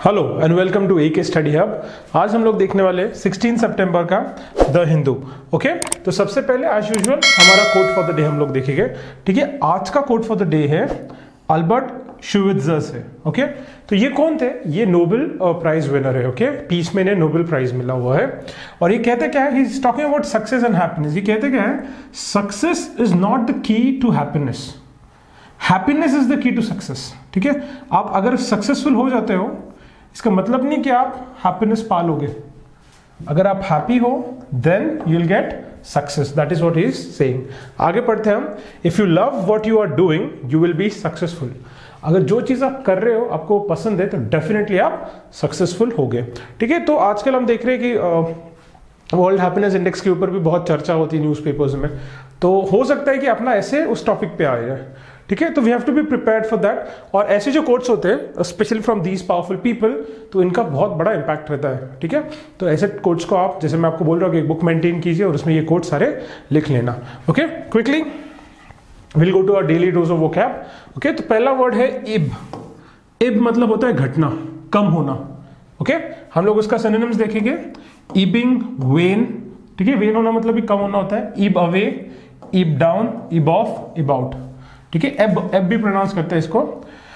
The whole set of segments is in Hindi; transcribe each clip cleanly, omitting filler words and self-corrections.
Hello and welcome to AK study hub. आज हम लोग देखने वाले 16 सितंबर का द हिंदू। ओके, तो सबसे पहले एज यूजुअल हमारा कोट फॉर द डे हम लोग देखेंगे। ठीक है, आज का कोट फॉर द डे है अल्बर्ट श्वेइत्जर से। ओके, तो ये कौन थे? ये नोबेल प्राइज विनर है। ओके, पीस में इन्हें नोबेल प्राइज मिला हुआ है और ये कहते क्या है, he is talking about success and happiness. ये कहते क्या है, success is not the key to happiness, happiness is the key to success. ठीक है, आप अगर सक्सेसफुल हो जाते हो इसका मतलब नहीं कि आप हैप्पीनेस पा लोगे। अगर आप हैप्पी हो then you will get success, that is what he is saying. आगे पढ़ते हैं हम। If you love what you are doing you will be successful. अगर जो चीज आप कर रहे हो आपको पसंद है तो डेफिनेटली आप सक्सेसफुल होगे। ठीक है, तो आजकल हम देख रहे हैं कि वर्ल्ड हैप्पीनेस इंडेक्स के ऊपर भी बहुत चर्चा होती है न्यूज़पेपर्स में, तो हो सकता है कि अपना ऐसे उस टॉपिक पे आ जाए। ठीक है, तो we have to be prepared for that. और ऐसे जो कोट्स होते हैं specially from these powerful people, तो इनका बहुत बड़ा इंपैक्ट रहता है। ठीक है, तो ऐसे कोट्स को आप, जैसे मैं आपको बोल रहा हूँ कि एक बुक मेंटेन कीजिए और उसमें ये कोट्स सारे लिख लेना। Okay, quickly will go to our daily dose of vocab. Okay, तो पहला वर्ड है इब। इब मतलब होता है घटना, कम होना। ओके, हम लोग उसका सिनोनिम्स देखेंगे। Ebbing, wane. ठीक है, वेन होना मतलब भी कम होना होता है। इब अवे, इब डाउन, इब ऑफ, इब आउट। ठीक है, एब भी प्रोनाउंस करते हैं इसको।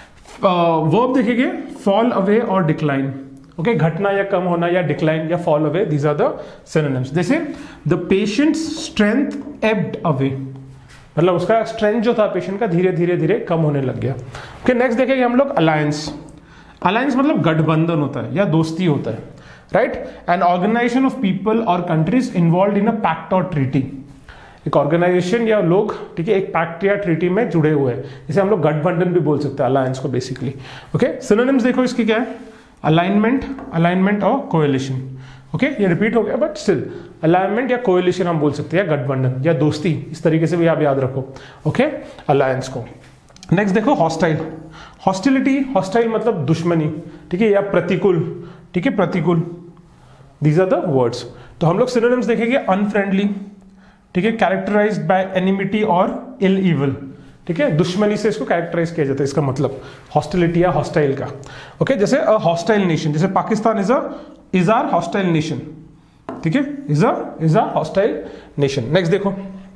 वर्ब देखेंगे, फॉल अवे और डिक्लाइन। ओके, घटना या कम होना या डिक्लाइन या fall away, these are the synonyms. जैसे the patient strength ebbed away, मतलब उसका स्ट्रेंथ जो था पेशेंट का धीरे धीरे धीरे कम होने लग गया। ओके, नेक्स्ट देखेंगे हम लोग अलायंस। अलायंस मतलब गठबंधन होता है या दोस्ती होता है, right? An organisation of people और countries involve in a pact और ट्रीटी। एक ऑर्गेनाइजेशन या लोग, ठीक है, एक पैक्ट या ट्रीटी में जुड़े हुए हैं, जिसे हम लोग गठबंधन भी बोल सकते हैं अलायंस को बेसिकली। ओके, सिनोनिम्स देखो इसकी क्या है, अलाइनमेंट, अलाइनमेंट और कोएलिशन। ओके, ये रिपीट हो गया बट स्टिल अलाइनमेंट या कोएलिशन हम बोल सकते हैं, या गठबंधन या दोस्ती, इस तरीके से भी आप याद रखो। ओके, अलायंस को। नेक्स्ट देखो हॉस्टाइल। हॉस्टिलिटी, हॉस्टाइल मतलब दुश्मनी, ठीक है, या प्रतिकूल। ठीक है, प्रतिकूल, दीज आर द वर्ड्स। तो हम लोग सिनोनिम्स देखेंगे, अनफ्रेंडली, ठीक है, कैरेक्टराइज्ड बाय एनिमिटी और इल इविल। ठीक है, दुश्मनी से इसको कैरेक्टराइज किया जाता है, इसका मतलब हॉस्टिलिटी या हॉस्टाइल का। ओके, जैसे अ हॉस्टाइल नेशन, जैसे Pakistan is our hostile nation. ठीक है, is a hostile nation. Next देखो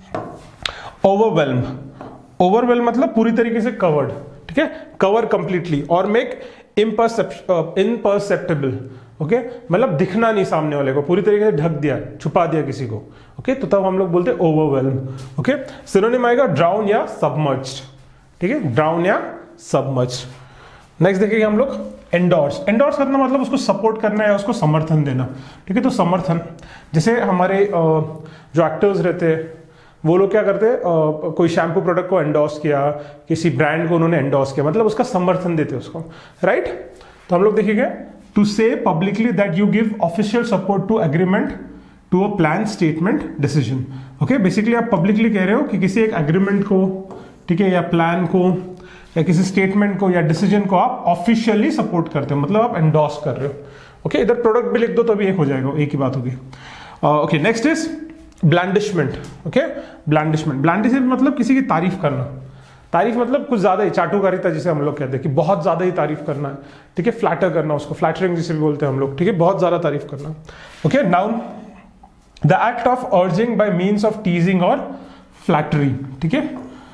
ओवरवेल्म। ओवरवेल्म मतलब पूरी तरीके से कवर्ड। ठीक है, कवर कंप्लीटली और मेक इम्परसेप्टेबल। ओके, मतलब दिखना नहीं सामने वाले को, पूरी तरीके से ढक दिया, छुपा दिया किसी को। ओके, तो तब हम लोग बोलते हैं ओवरवेल्म। ओके, सिनोनिम आएगा ड्राउन या सबमर्ज्ड। ठीक है, ड्राउन या सबमर्ज्ड। नेक्स्ट देखेंगे हम लोग एंडोर्स। एंडोर्स करना मतलब उसको सपोर्ट करना या उसको समर्थन देना। ठीक है, तो समर्थन, जैसे हमारे जो एक्टर्स रहते हैं वो लोग क्या करते हैं, कोई शैम्पू प्रोडक्ट को एंडोर्स किया, किसी ब्रांड को उन्होंने एंडोर्स किया, मतलब उसका समर्थन देते हैं उसको, राइट? तो हम लोग देखेंगे to say publicly that you give official support to agreement, to a plan, statement, decision. Okay, basically आप पब्लिकली कह रहे हो कि किसी एक एग्रीमेंट को, ठीक है, या प्लान को या किसी स्टेटमेंट को या डिसीजन को आप ऑफिशियली सपोर्ट करते हो, मतलब आप एंडोर्स कर रहे हो। ओके, इधर प्रोडक्ट भी लिख दो तो भी एक हो जाएगा, एक ही बात होगी। Okay, next is blandishment. Okay, blandishment, blandishment मतलब किसी की तारीफ करना। तारीफ मतलब कुछ ज्यादा ही, चाटुकारिता जिसे हम लोग कहते हैं कि बहुत ज्यादा ही तारीफ करना है। ठीक है, फ्लैटर करना, उसको फ्लैटरिंग जिसे भी बोलते हैं हम लोग। ठीक है, बहुत ज्यादा तारीफ करना। Okay, noun the act of urging by means of teasing और फ्लैटरी। ठीक है,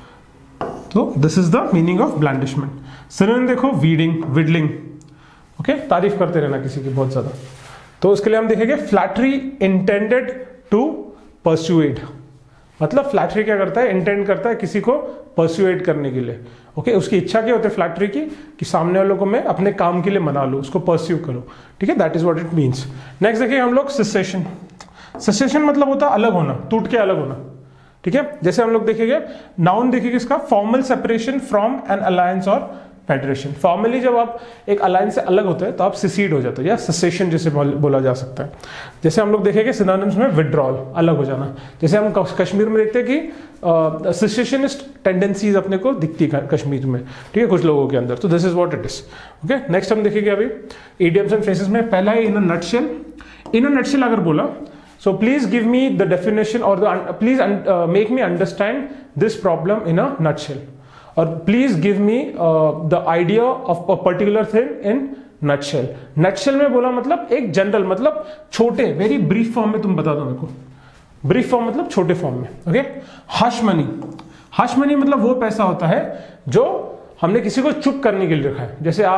तो this is the meaning of blandishment. Synonym देखो वीडिंग, विडलिंग। ओके, तारीफ करते रहना किसी की बहुत ज्यादा। तो उसके लिए हम देखेंगे फ्लैटरी इंटेंडेड टू परस्यूएड, मतलब फ्लैटरी क्या करता है, इंटेंड करता है किसी को परस्यूएड करने के लिए। ओके, उसकी इच्छा क्या होती है फ्लैटरी की, कि सामने वालों को मैं अपने काम के लिए मना लूं, उसको परस्यू करो। ठीक है, that is what it means. Next देखिए हम लोग सेसेशन। सेसेशन मतलब होता है अलग होना, टूट के अलग होना। ठीक है, जैसे हम लोग देखेंगे नाउन देखेंगे इसका, formal separation from an alliance और फेडरेशन। फॉर्मली जब आप एक अलायंस से अलग होते हैं तो आप सिसीड हो जाते हो, या सेसेशन जैसे बोला जा सकता है। जैसे हम लोग देखेंगे सिनोनिम्स में विड्रॉल, अलग हो जाना। जैसे हम कश्मीर में देखते हैं कि सेसेशनिस्ट टेंडेंसीज अपने को दिखती है कश्मीर में, ठीक है, कुछ लोगों के अंदर। तो this is what it is. Okay, next हम देखेंगे अभी इडियम्स एंड फ्रेजेस में। पहला है इन a nutshell. In a nutshell अगर बोला, so please give me the definition or please make me understand this problem in a nutshell, or please give me the idea of a particular thing in nutshell. Nutshell में बोला मतलब एक जनरल, मतलब छोटे, वेरी ब्रीफ फॉर्म में तुम बता दो मेरे को। ब्रीफ फॉर्म मतलब छोटे फॉर्म में, okay. Hush money, hush money मतलब वो पैसा होता है जो हमने किसी को चुप करने के लिए रखा है। जैसे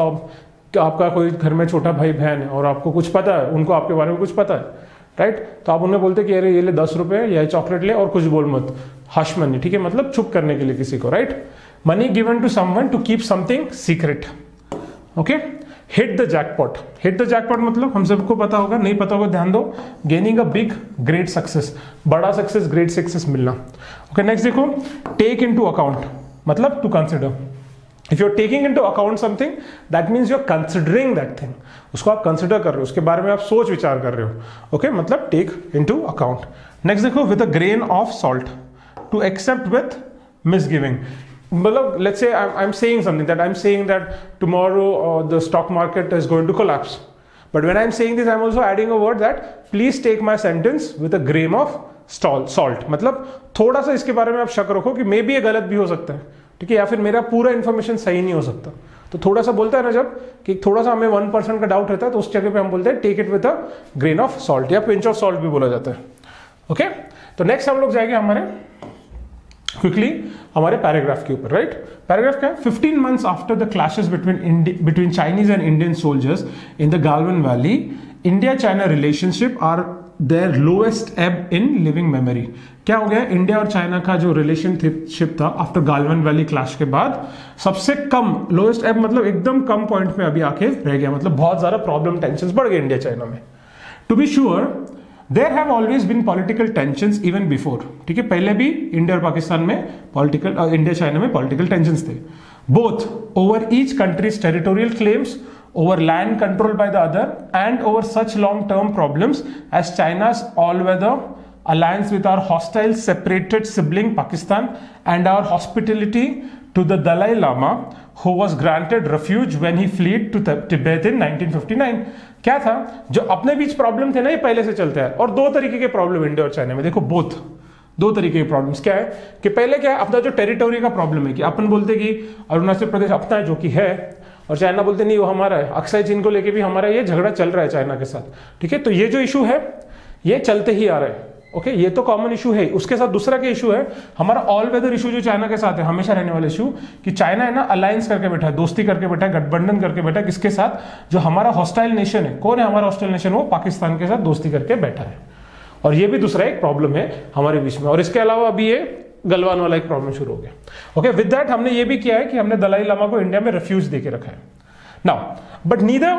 आपका कोई घर में छोटा भाई बहन है और आपको कुछ पता है, उनको आपके बारे में कुछ पता है, राइट, तो आप उन्हें बोलते कि अरे ये ले 10 रुपए या चॉकलेट ले और कुछ बोल मत, हश मनी, ठीक है, मतलब चुप करने के लिए किसी को, right. Money given to someone to keep something secret, okay. Hit the jackpot, hit the jackpot मतलब हम सबको पता होगा, नहीं पता होगा ध्यान दो, gaining a big great success, बड़ा सक्सेस, ग्रेट सक्सेस मिलना, ओके। नेक्स्ट देखो, टेक इनटू अकाउंट मतलब to consider. If you are taking into account something that means you are considering that thing, उसको आप कंसिडर कर रहे हो, उसके बारे में आप सोच विचार कर रहे हो, ओके, मतलब टेक इनटू अकाउंट। नेक्स्ट देखो, with a grain of salt, to accept with misgiving, मतलब let's say I'm saying something, that I'm saying that tomorrow the stock market is going to collapse, but when I'm saying this I'm also adding a word that please take my sentence with a grain of salt, मतलब थोड़ा सा इसके बारे में आप शक रखो कि मे बी ये गलत भी हो सकता है, ठीक है, या फिर मेरा पूरा इन्फॉर्मेशन सही नहीं हो सकता। तो थोड़ा सा बोलता है ना जब कि थोड़ा सा हमें 1% का डाउट रहता है, तो उस जगह पे हम बोलते हैं take it with a grain of salt, या पिंच ऑफ सॉल्ट भी बोला जाता है, ओके। तो नेक्स्ट हम लोग जाएंगे हमारे क्विकली हमारे पैराग्राफ के ऊपर, राइट। पैराग्राफ क्या है? 15 months after the clashes between Chinese and Indian soldiers in the Galwan valley, India China relationship are their lowest ebb in living memory. क्या हो गया? इंडिया और चाइना का जो रिलेशनशिप था आफ्टर गालवन वैली क्लैश के बाद सबसे कम, लोएस्ट एब मतलब एकदम कम पॉइंट में अभी आके रह गया, मतलब बहुत ज्यादा प्रॉब्लम, टेंशन बढ़ गए इंडिया चाइना में। To be sure there have always been political tensions even before, ठीक है, पहले भी इंडिया और पाकिस्तान में पॉलिटिकल, इंडिया चाइना में पॉलिटिकल टेंशंस थे, both over each countries territorial claims, over land controlled by the other, and over such long-term problems as China's all-weather alliance with our hostile separated sibling Pakistan and our hospitality to the Dalai Lama, who was granted refuge when he fled to Tibet in 1959। क्या था? जो अपने बीच प्रॉब्लम थे ना, ये पहले से चलते हैं, और दो तरीके के प्रॉब्लम इंडिया और चाइना में, देखो बोथ, दो तरीके के प्रॉब्लम्स। क्या है कि पहले क्या है, अपना जो टेरिटोरी का प्रॉब्लम है कि अपन बोलते कि अरुणाचल प्रदेश अपना है, जो कि है, और चाइना बोलते नहीं वो हमारा है। अक्साई चीन को लेके भी हमारा ये झगड़ा चल रहा है चाइना के साथ, ठीक है। तो ये जो इशू है ये चलते ही आ रहा है, ओके, ये तो कॉमन इशू है। उसके साथ दूसरा क्या इशू है, हमारा ऑल वेदर इशू जो चाइना के साथ है, हमेशा रहने वाला इशू, कि चाइना है ना अलायंस करके बैठा है, दोस्ती करके बैठा है, गठबंधन करके बैठा है, किसके साथ? जो हमारा हॉस्टाइल नेशन है। कौन है हमारा हॉस्टाइल नेशन? वो पाकिस्तान के साथ दोस्ती करके बैठा है, और ये भी दूसरा एक प्रॉब्लम है हमारे बीच में। और इसके अलावा अभी ये गलवान वाला एक प्रॉब्लम शुरू हो गया, ओके। विद दैट हमने ये भी किया है कि हमने दलाई लामा को इंडिया में रेफ्यूज देके रखा है। Now, but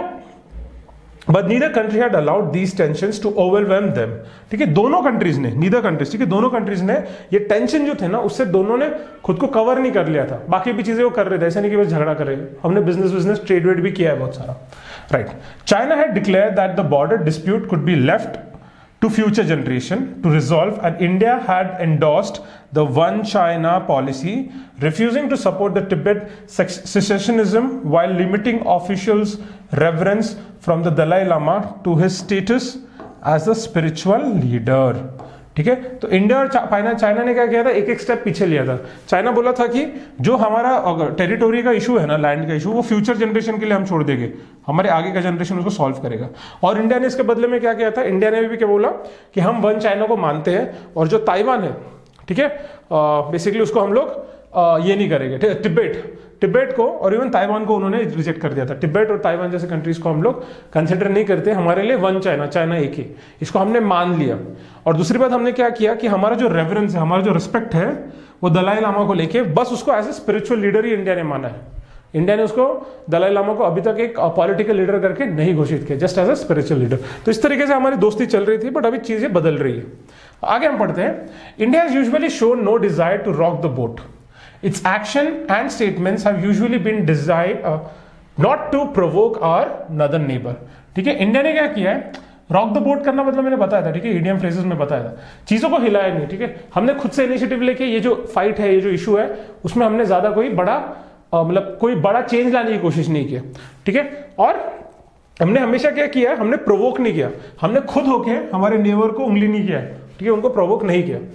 neither country had allowed these tensions to overwhelm them, ठीक है। दोनों कंट्रीज ने, neither countries, ठीक है, दोनों कंट्रीज ने ये टेंशन जो थे ना, उससे दोनों ने खुद को कवर नहीं कर लिया था। बाकी भी चीजें वो कर रहे थे, ऐसे नहीं कि बस झगड़ा कर रहे। हमने बिजनेस ट्रेड वेड भी किया है बहुत सारा, right. China had declared that the border dispute could be left to future generation to resolve, and India had endorsed the One China policy, refusing to support the Tibet secessionism while limiting officials' reverence from the Dalai Lama to his status as a spiritual leader, ठीक है। तो इंडिया और चाइना ने क्या किया था, एक एक स्टेप पीछे लिया था। चाइना बोला था कि जो हमारा टेरिटोरी का इशू है ना, लैंड का इशू, वो फ्यूचर जनरेशन के लिए हम छोड़ देंगे, हमारे आगे का जनरेशन उसको सॉल्व करेगा। और इंडिया ने इसके बदले में क्या किया था, इंडिया ने भी क्या बोला कि हम वन चाइना को मानते हैं, और जो ताइवान है, ठीक है, बेसिकली उसको हम लोग ये नहीं करेंगे। तिब्बत को और इवन ताइवान को उन्होंने रिजेक्ट कर दिया था। तिब्बत और ताइवान जैसे कंट्रीज को हम लोग कंसिडर नहीं करते, हमारे लिए वन चाइना, चाइना एक ही, इसको हमने मान लिया। और दूसरी बात हमने क्या किया कि हमारा जो रेवरेंस है, हमारा जो रिस्पेक्ट है, वो दलाई लामा को लेके बस उसको एज ए स्पिरिचुअल लीडर ही इंडिया ने माना है। इंडिया ने उसको, दलाई लामा को अभी तक एक पॉलिटिकल लीडर करके नहीं घोषित किया, just as a spiritual leader. तो इस तरीके से हमारी दोस्ती चल रही थी, बट अभी चीजें बदल रही है। आगे हम पढ़ते हैं। India has usually shown no desire to rock the boat. Its action and statements have usually been designed not to provoke our northern neighbor, ठीक है। इंडिया ने क्या किया है, रॉक द बोट करना मतलब मैंने बताया था, ठीक है, इडियम फ्रेजेस में बताया था, चीजों को हिलाया नहीं, ठीक है। हमने खुद से इनिशिएटिव लेके ये जो फाइट है, ये जो इशू है, उसमें हमने ज्यादा कोई बड़ा मतलब कोई बड़ा चेंज लाने की कोशिश नहीं किया, ठीक है। और हमने हमेशा क्या किया, हमने प्रोवोक नहीं किया, हमने खुद होके हमारे नेबर को उंगली नहीं किया, ठीक है, उनको प्रोवोक नहीं किया।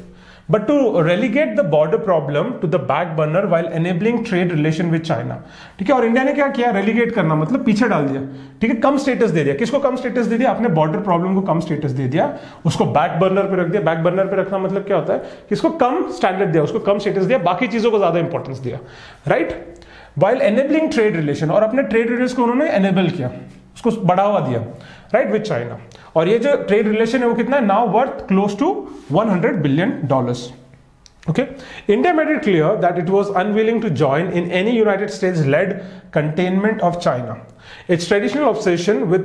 but to relegate the border problem to the back burner while enabling trade relation with China. ठीक है, और इंडिया ने क्या किया, रेलीगेट करना मतलब पीछे डाल दिया, ठीक है, कम स्टेटस दे दिया। किसको कम स्टेटस दे दिया? अपने बॉर्डर प्रॉब्लम को कम स्टेटस दे दिया, उसको बैक बर्नर पे रख दिया। बैक बर्नर पे रखना मतलब क्या होता है कि इसको कम स्टैंडर्ड दिया, उसको कम स्टेटस दिया, बाकी चीजों को ज्यादा इंपॉर्टेंस दिया, right. While enabling trade relation, और अपने ट्रेड रिलेशन को उन्होंने एनेबल किया, उसको बढ़ावा दिया, राइट, विद चाइना। और ये जो ट्रेड रिलेशन है वो कितना है, now worth close to $100 billion। Okay, India made it clear that it was unwilling to join in any United States-led containment of China. Its traditional obsession with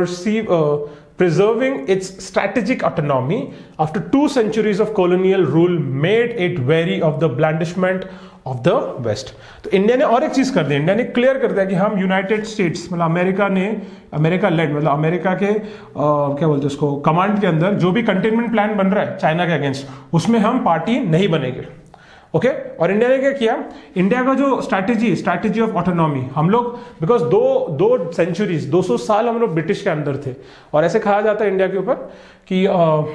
preserving its strategic autonomy after 2 centuries of colonial rule made it wary of the blandishment of the West. तो इंडिया ने और एक चीज कर दी, इंडिया ने क्लियर कर दिया कि हम यूनाइटेड स्टेट्स मतलब अमेरिका लेड मतलब अमेरिका के क्या बोलते हैं उसको, कमांड के अंदर जो भी कंटेनमेंट प्लान बन रहा है चाइना के अगेंस्ट, उसमें हम पार्टी नहीं बनेंगे। ओके, और इंडिया ने क्या किया, इंडिया का जो स्ट्रैटेजी ऑफ ऑटोनॉमी, हम लोग बिकॉज दो सेंचुरीज 200 साल हम लोग ब्रिटिश के अंदर थे, और ऐसे कहा जाता है इंडिया के ऊपर कि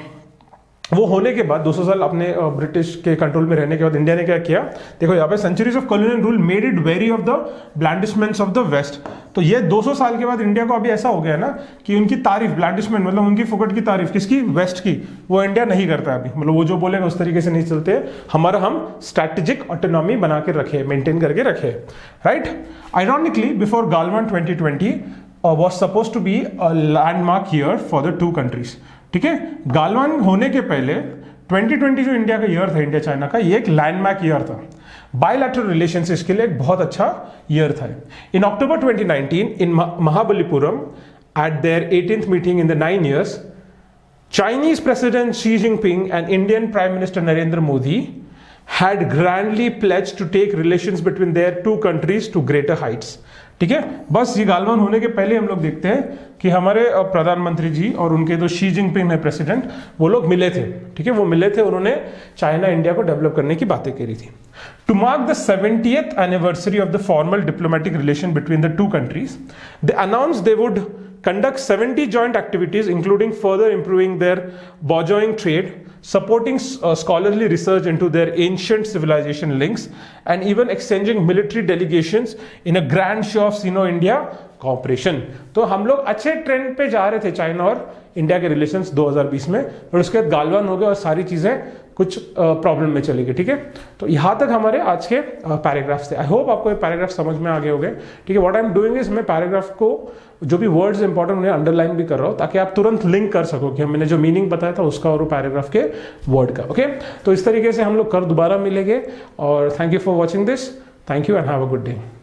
वो होने के बाद 200 साल अपने ब्रिटिश के कंट्रोल में रहने के बाद इंडिया ने क्या किया, देखो यहाँ पे centuries of colonial rule made it very of the blandishments of the West. तो ये 200 साल के बाद इंडिया को अभी ऐसा हो गया ना कि उनकी तारीफ, ब्लैंडिशमेंट मतलब उनकी फुकट की तारीफ किसकी, वेस्ट की, वो इंडिया नहीं करता अभी, मतलब वो जो बोलेगा उस तरीके से नहीं चलते, हमारा हम स्ट्रैटेजिक ऑटोनॉमी बना के रखे, मेंटेन करके रखे, right. Ironically before Galwan 2020 was supposed to be a landmark year for the two countries। ठीक है, गालवान होने के पहले 2020 जो इंडिया का ईयर था, इंडिया चाइना का, ये एक लैंडमार्क ईयर था, बायलैटरल रिलेशंस इसके लिए एक बहुत अच्छा ईयर था। In October 2019 in Mahabalipuram at their 18th meeting in the 9 years, Chinese President Xi Jinping and Indian Prime Minister Narendra Modi had grandly pledged to take relations between their two countries to greater heights। ठीक है, बस ये गालवान होने के पहले हम लोग देखते हैं कि हमारे प्रधानमंत्री जी और उनके जो शी जिनपिंग है प्रेसिडेंट, वो लोग मिले थे। ठीक है, वो मिले थे, उन्होंने चाइना इंडिया को डेवलप करने की बातें करी थी। To mark the 70th anniversary of the formal diplomatic relation between the two countries, they announce they would conduct 70 joint activities including further improving their burgeoning trade, supporting scholarly research into their ancient civilization links, and even exchanging military delegations in a grand show of Sino-India cooperation। तो हम लोग अच्छे ट्रेंड पे जा रहे थे चाइना और इंडिया के रिलेशंस 2020 में, और उसके बाद गालवान हो गए और सारी चीजें कुछ प्रॉब्लम में चली गई। ठीक है, तो यहाँ तक हमारे आज के पैराग्राफ्स थे। आई होप आपको ये पैराग्राफ समझ में आ गए होंगे। ठीक है, what I am doing is मैं पैराग्राफ को जो भी वर्ड्स इंपॉर्टेंट उन्हें अंडरलाइन भी कर रहा हूँ ताकि आप तुरंत लिंक कर सको कि मैंने जो मीनिंग बताया था उसका और पैराग्राफ के वर्ड का। ओके, तो इस तरीके से हम लोग कर दोबारा मिलेंगे, और thank you for watching this. Thank you and have a good day.